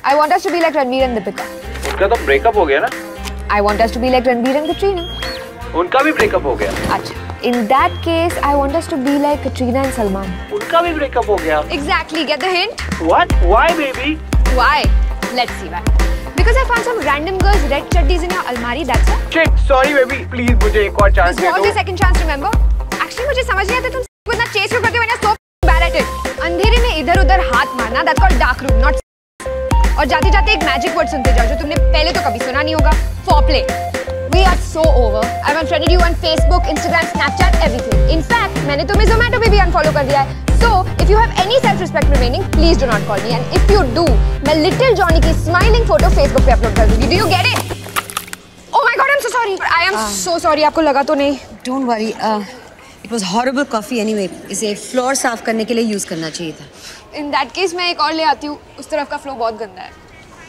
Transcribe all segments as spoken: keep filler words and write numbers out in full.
I want us to be like Ranveer and Deepika. उनका तो breakup हो गया ना? I want us to be like Ranveer and Katrina. उनका भी ब्रेकअप हो गया। अच्छा, in that case, I want us to be like Katrina and Salman. उनका भी ब्रेकअप हो गया। Exactly. Get the hint? What? Why, baby? Why? Let's see why. Because I found some random girls' red chaddies in your almari. That's it. Shit, sorry, baby. Please, मुझे एक और chance दे दो। This was the second chance. Remember? Actually, मुझे समझ नहीं आता तुम को इतना chase क्यों करते हो? मैंने so bad at it. अंधेरे में इधर-उधर हाथ मारना. That's called dark room, not. और जाते-जाते एक magic word सुनते जाओ जो तुमने पहले तो कभी सुना नहीं होगा. Foreplay. We are so over. I've unfriended you on Facebook, Instagram, Snapchat, everything. In fact, मैंने तुम्हें Zomato पे भी unfollow कर दिया है. So, if you have any self-respect remaining, please do not call me. And if you do, मैं Little Johnny की smiling photo Facebook पे upload कर दूँगी. Do you get it? Oh my God, I'm so sorry. I am uh, so sorry. आपको लगा तो नहीं? Don't worry. Uh, it was horrible coffee anyway. इसे floor साफ करने के लिए use करना चाहिए था. In that case, मैं एक और ले आती हूँ. उस तरफ का flow बहुत गंदा है.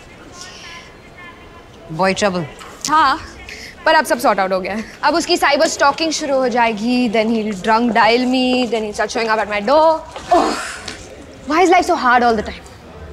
Boy trouble. हाँ. पर अब सब सॉर्ट आउट हो गया है. अब उसकी साइबर स्टॉकिंग शुरू हो जाएगी. Then he'll drunk dial me. Then he'll start showing up at my door. Oh, why is life so hard all the time?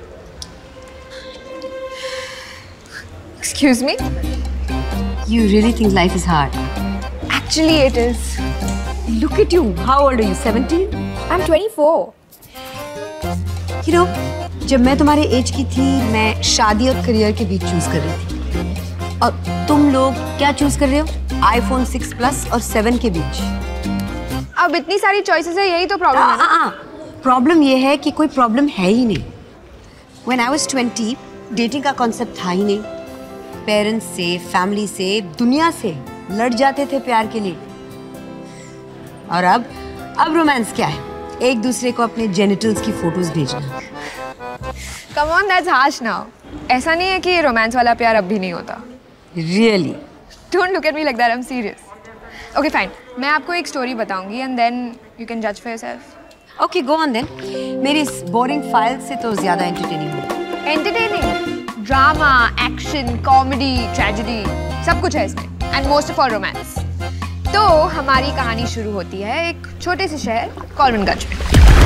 Excuse me? You really think life is hard? Actually, it is. Look at you. How old are you? seventeen? I'm twenty-four. You know, जब मैं तुम्हारे as की थी, मैं शादी और career के बीच choose कर रही थी. और तुम लोग क्या चूज कर रहे हो? आईफोन सिक्स प्लस और सेवन के बीच. अब इतनी सारी चॉइसेस है, यही तो प्रॉब्लम है ना? प्रॉब्लम ये है कि कोई प्रॉब्लम है ही नहीं. When I was twenty, dating का कॉन्सेप्ट था ही नहीं. पेरेंट्स से, फैमिली से, दुनिया से लड़ जाते थे प्यार के लिए. और अब अब रोमांस क्या है? एक दूसरे को अपने जेनिटल्स की फोटोज भेजना. Come on, that's harsh now. ऐसा नहीं है कि रोमांस वाला प्यार अब भी नहीं होता. Really? Don't look at me like that. I'm serious. Okay, fine. मैं आपको एक स्टोरी बताऊंगी and then you can judge for yourself. Okay, go on then. मेरी इस boring file से तो ज़्यादा entertaining है. Entertaining? Drama, action, comedy, tragedy, सब कुछ है इसमें. And most of all romance. तो हमारी कहानी शुरू होती है एक छोटे से शहर कॉल्विनगंज में.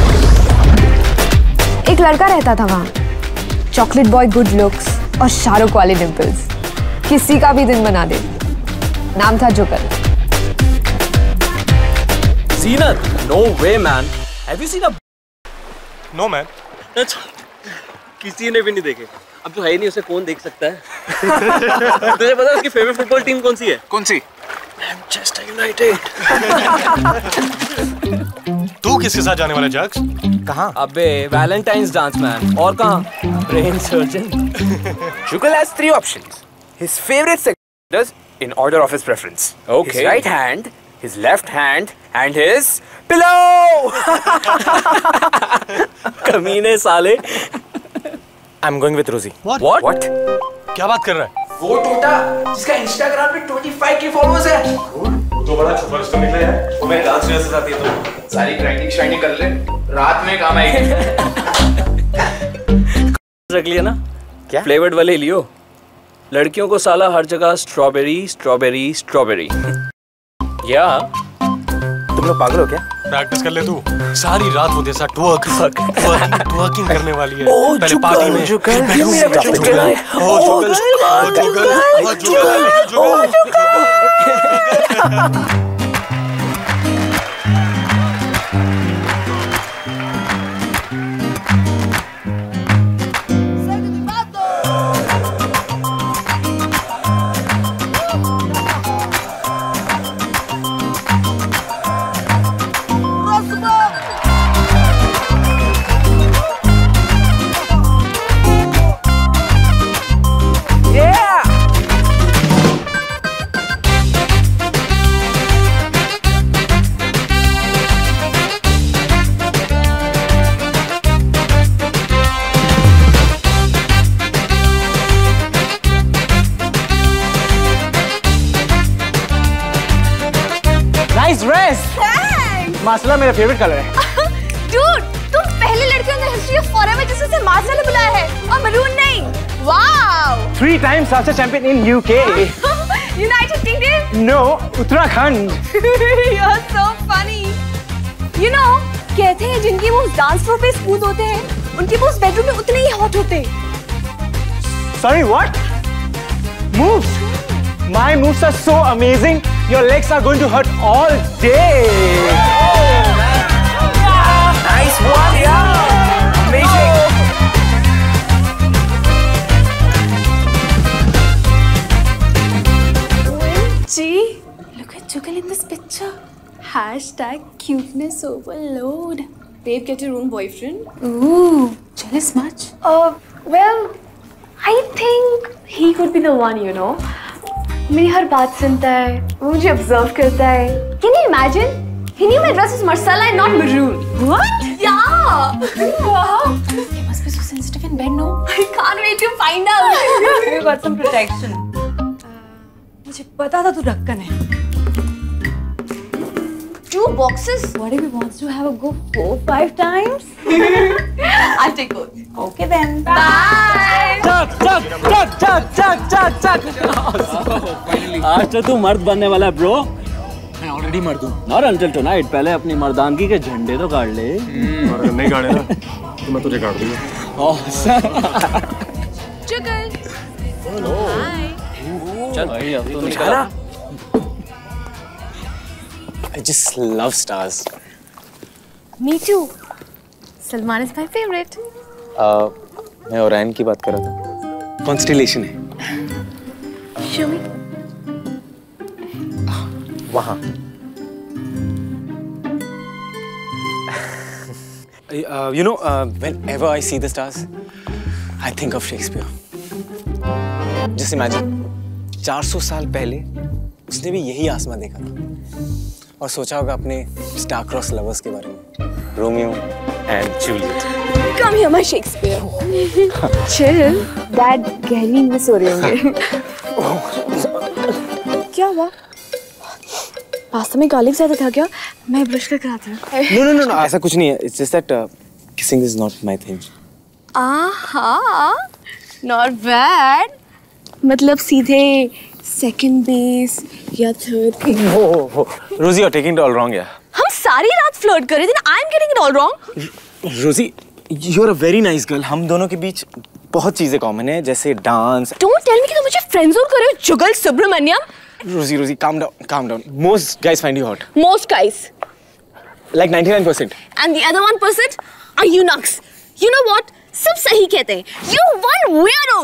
एक लड़का रहता था वहाँ. चॉकलेट बॉय, गुड लुक्स और शाहरुख वाले डिम्पल्स. किसी का भी दिन बना दे. नाम था जुगल. Zenith, no way, man. Have you seen a? No, man. किसी ने भी नहीं देखे. अब तो है ही नहीं, उसे कौन देख सकता है? तुझे पता है उसकी फेवरेट फुटबॉल टीम कौन सी है? कौन सी? Manchester United. तू किसके साथ जाने वाला है जग्स? कहाँ? अबे वैलेंटाइंस डांस मैन. और कहाँ? Brain surgeon. Jugal has three options. His favorite sectors in order of his preference. Okay. His right hand, his left hand, and his pillow. कमीने साले. I'm going with Rosie. What? What? What? क्या बात कर रहा है? वो टोटा जिसका Instagram पे twenty-five के followers है. वो तो बड़ा सुपरस्टार निकला है. वो मेरे डांस रिहर्सल आती है तो सारी ग्राइंडिंग शाइनिंग कर ले. रात में काम आएगी. रख लिया ना? क्या? फ्लेवर्ड वाले लियो. लड़कियों को साला हर जगह स्ट्रॉबेरी स्ट्रॉबेरी स्ट्रॉबेरी. या तुम लोग पागल हो क्या? प्रैक्टिस कर ले तू. सारी रात वो जैसा ट्वर्क ट्वर्किंग ट्वर्किंग करने वाली है. ओ, पहले जुगल, पार्टी में जुगल, फिर ये मेरा जुगल, जुगल, ओ जुगल, ओ जुगल, ओ जुगल, ओ जुगल. मार्सला मेरा फेवरेट कलर है. Dude, तुम पहले लड़के in the history of forever जिसने उसे मार्सला बुलाया है और मरून नहीं. Wow! Three times salsa champion in U K. United Kingdom? No, Uttarakhand. You're so funny. You know, कहते हैं जिनकी मूव्स डांस फ्लोर पे स्मूथ होते हैं, उनकी मूव्स बेडरूम में उतने ही हॉट होते हैं. Sorry, what? Moves. My moves are so amazing. Your legs are going to hurt all day. Nice one, yeah. Amazing. Gee, look at Jugal in this picture. Hashtag cuteness overload. Babe, get your own boyfriend. Ooh, jealous much? Uh, well, I think he could be the one, you know. मेरी हर बात सुनता है, वो मुझे observe करता है. Can you imagine? He knew my dress was marsala and not maroon. What? Yeah! Wow! He must be so sensitive in bed, no? I can't wait to find out. You got some protection. मुझे पता था तू ढक्कन है. Two boxes? What if he wants to have a go four, five times? I'll take both. Okay then. Bye. Chuck, chuck, chuck, chuck, chuck, chuck, chuck. आज तो तू मर्द बनने वाला है ब्रो. मैं ऑलरेडी मर्द हूँ. Not until tonight. पहले अपनी मर्दानगी के झंडे तो गाड़ ले. और अगर नहीं गाड़े ना तो मैं तुझे गाड़ दूँगा. Jugal. चल भाई अब तो निकला. I just love stars. Me too. Salman is my favorite. uh, मैं ओरायन की बात कर रहा था. Constellation है. Show me. वहाँ. uh, you know, uh, whenever I see the stars, I think of Shakespeare. Just imagine, चार सौ साल पहले उसने भी यही आसमां देखा था और सोचा होगा अपने स्टार क्रॉस लवर्स के बारे में. Romeo and Juliet. Come here, my Shakespeare. Chill. Dad गहरी मिस हो रहे होंगे. क्या हुआ? पास्ता में गार्लिक ज्यादा था क्या? मैं ब्रश करके आती हूँ. No, no, no, no. ऐसा कुछ नहीं है. It's just that uh, kissing is not my thing. आहा, not bad. मतलब सीधे second base या third base. Oh, oh, oh. Rosie, you're taking it all wrong, yeah. हम सारी रात फ्लर्ट कर रहे थे. I'm getting it all wrong. Rosie, you're a very nice girl. हम दोनों के बीच बहुत चीजें कॉमन है, जैसे डांस. Don't tell me कि तुम मुझे friend zone कर रहे हो. जुगल Subramaniam. Rosie, Rosie, calm down, calm down. Most guys find you hot. Most guys. Like ninety-nine percent. And the other one percent are eunuchs. You know what? सब सही कहते हैं. You one weirdo.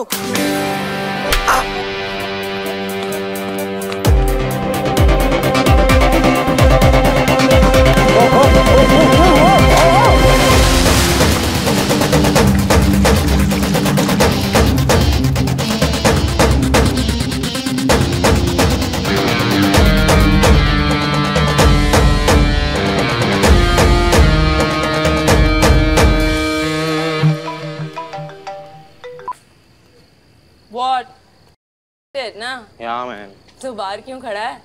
What? Did ना? Yeah, man. तो बाहर क्यों खड़ा है?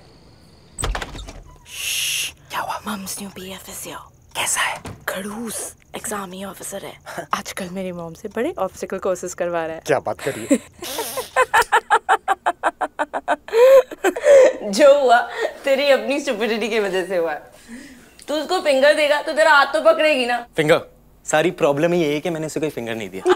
क्या हुआ? Mom's new B F is here. कैसा है? खड़ूस एग्जामी ऑफिसर है. आजकल मेरी मॉम से बड़े ऑब्स्टिकल कोर्सेज करवा रहा है. क्या बात कर रही है? जो हुआ तेरी अपनी स्टुपिडिटी की वजह से हुआ. तू उसको फिंगर देगा तो तेरा हाथ तो पकड़ेगी ना. फिंगर. सारी प्रॉब्लम ही ये है कि मैंने उसे कोई फिंगर नहीं दिया.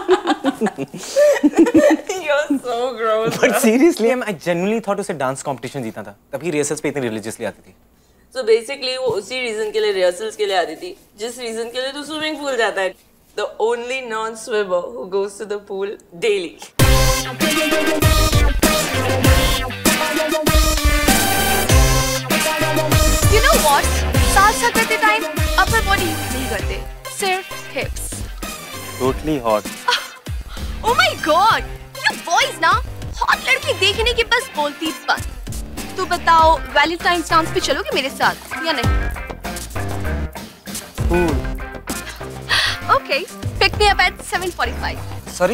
You're so gross. But seriously, I genuinely thought उसे डांस कंपटीशन जीतना था. तभी रिहर्सल्स पे इतनी रिलीजियसली आती थी. So basically वो उसी रीजन के लिए रिहर्सल्स के लिए आती थी जिस रीजन के लिए तू स्विमिंग पूल जाता है. The only non-swimmer who goes to the pool daily. You know what? साथ-साथ करते टाइम upper body use नहीं करते, सिर्फ hips. Totally hot. Oh my God! ये boys ना hot लड़की देखने की बस बोलती बस. तू बताओ वैलेंटाइंस डांस पे चलोगे मेरे साथ या नहीं? Cool. Okay, pick me up at seven forty-five. Sorry?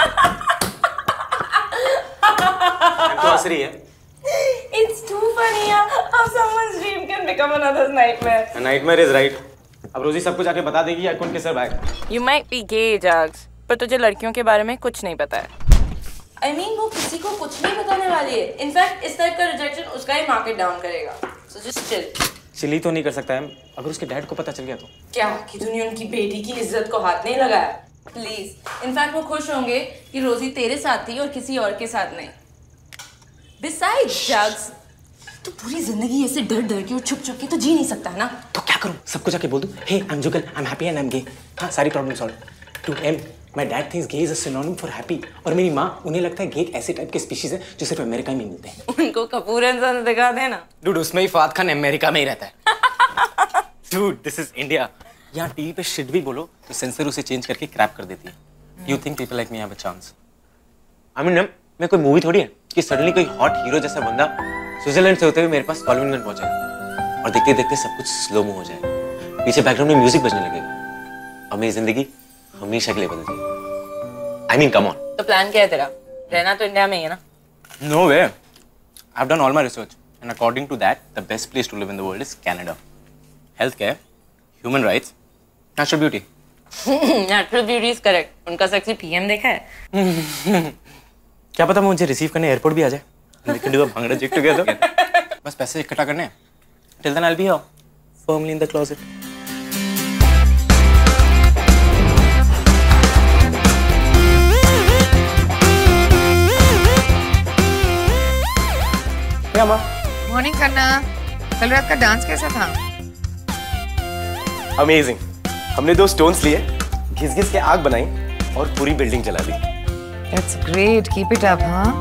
तो हंस रही है. It's too funny यार. How someone's dream can become another's nightmare. A nightmare is right. अब रोजी सब कुछ आके बता देगी I couldn't kiss her back. You might be gay, Jags, पर तुझे लड़कियों के बारे में कुछ नहीं पता है. I mean वो किसी को कुछ नहीं बताने वाली है. In fact इस टाइप का रिजेक्शन उसका ही मार्केट डाउन करेगा. So just chill. चिली तो नहीं कर सकता है. अगर उसके डैड को पता चल गया तो? क्या कि तूने उनकी बेटी की इज्जत को हाथ नहीं लगाया? प्लीज। इनफैक्ट वो खुश होंगे कि रोजी तेरे साथ थी और किसी और के साथ नहीं। बिसाइड्स जग्स, तू पूरी जिंदगी ऐसे डर डर के और छुप छुप के तो जी नहीं सकता ना। तो क्या करूं? सबको जाके बोल दूं, hey I am Jugal, I am happy and I am gay. हाँ, सारी problem solve. To um my dad thinks gay is a synonym for happy, और मेरी माँ, उन्हें लगता है गे एक ऐसे टाइप के स्पीशीज है जो सिर्फ अमेरिका में मिलते हैं। उनको कपूर इंसान दिखा देना। डूड, उसमें ही फहद खान अमेरिका में ही रहता है। Dude, this is India. यहाँ टीवी पे शिट भी बोलो तो सेंसर उसे चेंज करके क्रैप कर देती है। You think people like me have a chance? I mean, मैं कोई मूवी थोड़ी है कि सडनली कोई हॉट हीरो जैसा बंदा स्विट्जरलैंड से होते हुए मेरे पास कॉल्विन गन पहुंचा और देखते देखते सब कुछ स्लो मो हो जाए, पीछे बैकग्राउंड में म्यूजिक बजने लगेगा और मेरी जिंदगी हमेशा के लिए बदल जाएगी। I mean, come on. तो प्लान क्या है तेरा? रहना तो इंडिया में ही है ना? No way. I have done all my research and according to that the best place to live in the world is Canada. Health care, human rights, natural beauty. Natural beauty is correct. उनका sexy PM देखा है? क्या पता मुझे receive करने airport भी आ जाए। We can do a bhangra jig together. बस पैसे इकट्ठा करने हैं। Till then I'll be here, firmly in the closet. क्या माँ? मॉर्निंग करना। कल रात का डांस कैसा था? अमेजिंग। हमने दो स्टोन्स लिए, घिस घिस के आग बनाई और पूरी बिल्डिंग जला दी। That's great. Keep it up, हाँ?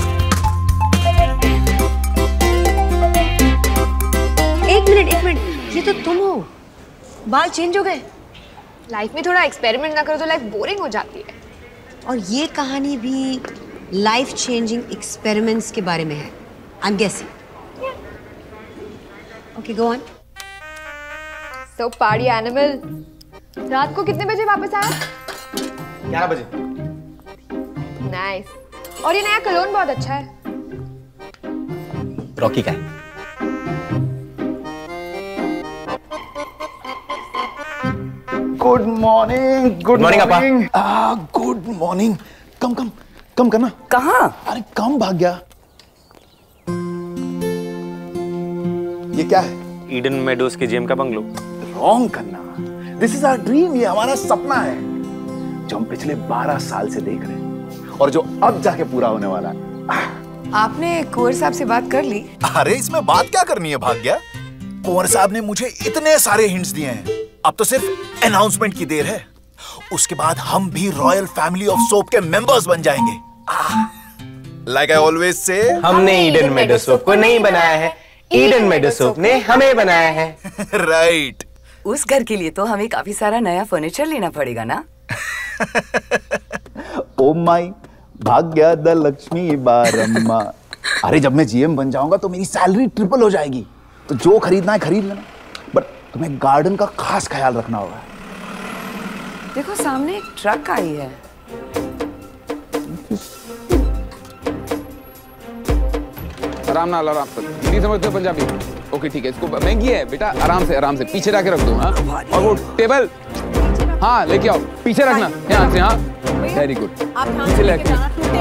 एक मिनट एक मिनट, ये तो तुम हो। बाल चेंज हो गए। लाइफ में थोड़ा एक्सपेरिमेंट ना करो तो लाइफ बोरिंग हो जाती है। और ये कहानी भी लाइफ चेंजिंग एक्सपेरिमेंट्स के बारे में है। I am guessing. Okay, go on. So party animal रात को कितने बजे वापस आया? ग्यारह बजे। नाइस। और ये नया कलोन बहुत अच्छा है। रॉकी का है। Good morning. Good morning morning. Ah, good morning. कम कम कम करना। कहाँ? अरे कम भाग गया। ये क्या है? ईडन मेडोज के जेम का बंगलो। रॉन्ग करना। This is our dream. ये हमारा सपना है जो हम पिछले बारह साल से देख रहे हैं और जो अब जाके पूरा होने वाला है। आपने कुंवर साहब से बात कर ली? अरे इसमें बात क्या करनी है भाग्या? कुंवर साहब ने मुझे इतने सारे हिंट्स दिए हैं, अब तो सिर्फ अनाउंसमेंट की देर है। उसके बाद हम भी रॉयल फैमिली ऑफ सोप के मेंबर्स बन जाएंगे। लाइक आई ऑलवेज से, हमने ईडन मेडो सोप को नहीं बनाया है, ईडन मेडो सोप ने हमें बनाया है। राइट। उस घर के लिए तो हमें काफी सारा नया फर्नीचर लेना पड़ेगा ना? Oh my Bhagya the Lakshmi Baramma. अरे जब मैं जीएम बन जाऊंगा तो मेरी सैलरी ट्रिपल हो जाएगी, तो जो खरीदना है खरीद लेना, बट तुम्हें गार्डन का खास ख्याल रखना होगा। देखो सामने एक ट्रक आई है। आराम ना, आराम से। नहीं समझते हो पंजाबी? ओके ठीक है, इसको महंगी है बेटा, आराम से आराम से पीछे जाके रख दो। हाँ, और वो टेबल हाँ लेके आओ, पीछे रखना ध्यान से। हाँ, वेरी गुड। पीछे लेके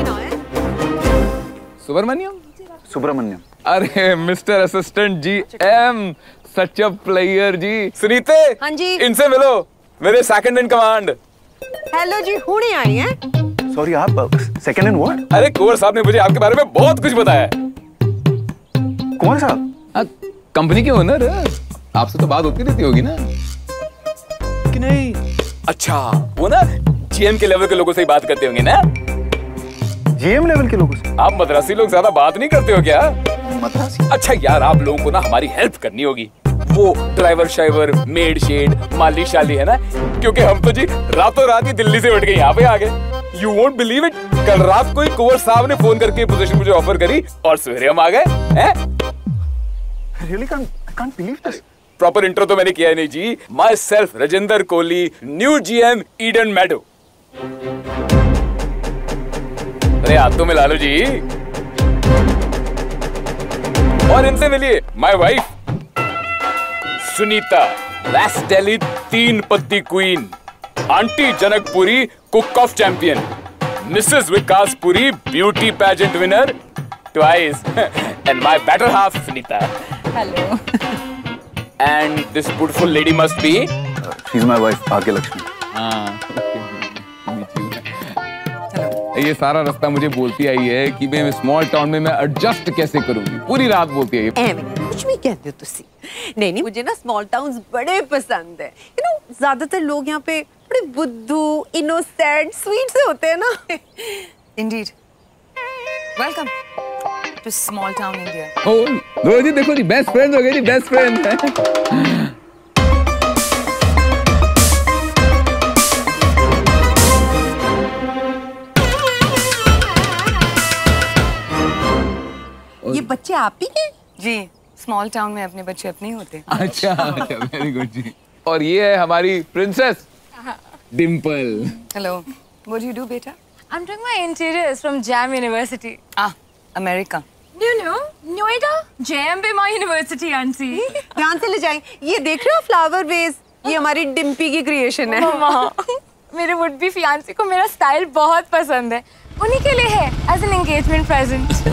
सुब्रमण्यम सुब्रमण्यम। अरे mister assistant G M, such a player जी। सुनीते, हाँ जी, इनसे मिलो, मेरे सेकंड इन कमांड। हेलो जी, हुणे आई हैं। सॉरी, आप सेकंड इन व्हाट? अरे कुंवर साहब ने मुझे आपके बारे में बहुत कुछ बताया है। कौन साहब? कंपनी के ओनर, आपसे तो बात होती रहती होगी ना? कि नहीं? अच्छा, वो ना जीएम के लेवल के लोगों से ही बात करते होंगे ना? जीएम लेवल के लोगों से? आप मद्रासी लोग ज्यादा बात नहीं करते हो क्या? मद्रासी? अच्छा यार, आप लोगों को ना हमारी हेल्प करनी होगी। वो ड्राइवर शाइवर, मेड शेड, माली शाली है ना, क्योंकि हम तो जी रातों रात ही दिल्ली से उठ के यहाँ पे आ गए। यू वोंट बिलीव इट, कल रात को ही कुंवर साहब ने फोन करके पोजीशन मुझे ऑफर करी और सवेरे हम आ गए हैं। Really can't, I can't believe this. Proper intro तो मैंने किया ही नहीं जी। Myself Rajendra Kohli, new GM Eden Meadow. अरे हाथ तो मिला लो जी। और इनसे मिलिए, my wife Sunita, west Delhi तीन पत्ती queen, aunty Janakpuri cook of champion, Mrs Vikas Puri beauty pageant winner twice, and my better half Sunita. Hello. And this beautiful lady must be? Uh, she's my wife, Bhagya Lakshmi. Ah. ये सारा रास्ता मुझे बोलती आई है कि मैं स्मॉल टाउन में मैं एडजस्ट कैसे करूंगी, पूरी रात बोलती है ये। कुछ भी कहते हो तुसी। नहीं नहीं, मुझे ना स्मॉल टाउन्स बड़े पसंद है। यू नो ज्यादातर लोग यहाँ पे बड़े बुद्धू, इनोसेंट, स्वीट से होते हैं ना। Indeed. Welcome to small town India. Oh लो जी, देखो जी, बेस्ट फ्रेंड हो गए जी, बेस्ट फ्रेंड है। ये बच्चे आप ही के? जी, स्मॉल टाउन में अपने बच्चे अपने ही होते। अच्छा अच्छा, वेरी गुड जी। और ये है हमारी princess Dimple. Hello, what do you do बेटा? I'm doing my interiors from Jam University. Ah, America. You know, Noida, J M B my university, auntie. ध्यान से ले जाएं। ये देख रहे हो फ्लावर वेस? ये हमारी डिम्पी की क्रिएशन है। मामा, मेरे वुड बी फियांसी को मेरा स्टाइल बहुत पसंद है। उन्हीं के लिए है as an engagement present.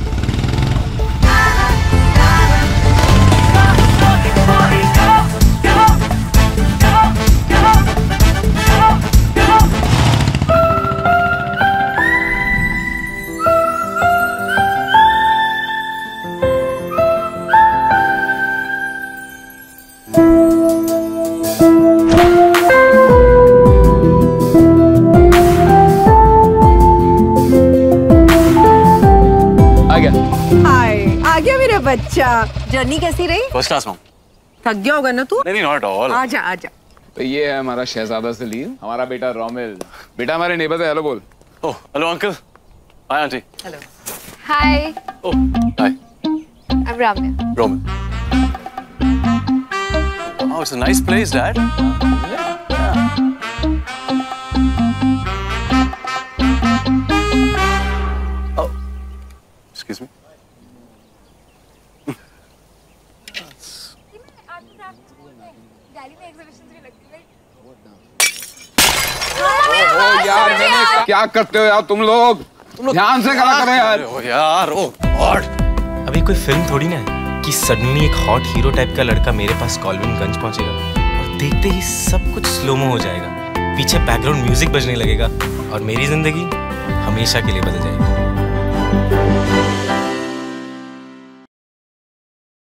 बच्चा, जर्नी कैसी रही? फर्स्ट क्लास में। थक गया होगा ना तू? नहीं, नॉट ऑल। आजा आजा। तो ये है हमारा शहजादा सलीम, हमारा बेटा रोमिल। बेटा हमारे नेबर है, हेलो बोल। Oh, hello uncle. Hi aunty. Hello. Hi. Oh, hi. I'm Ramya. Roman. Wow, it's a nice place, Dad. Yeah, yeah. Oh, excuse me. ओ यार, मैंने क्या करते हो यार तुम लोग? ध्यान से करा करो यार। ओ यार, ओ गॉड। अभी कोई फिल्म थोड़ी ना है कि सडनली एक हॉट हीरो टाइप का लड़का मेरे पास कॉल्विनगंज पहुंचेगा और देखते ही सब कुछ स्लोमो हो जाएगा, पीछे बैकग्राउंड म्यूजिक बजने लगेगा और मेरी जिंदगी हमेशा के लिए बदल जाएगी।